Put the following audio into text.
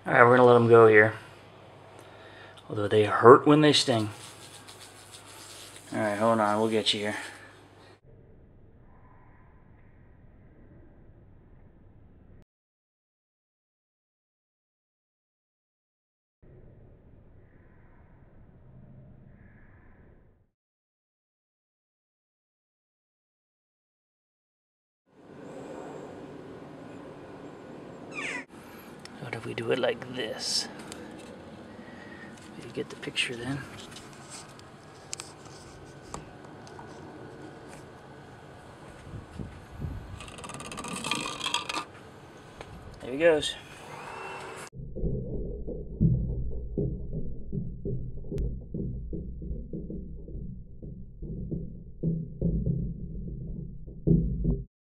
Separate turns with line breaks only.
Alright, we're gonna let them go here. Although they hurt when they sting. Alright, hold on, we'll get you here. What if we do it like this? You get the picture then. There he goes.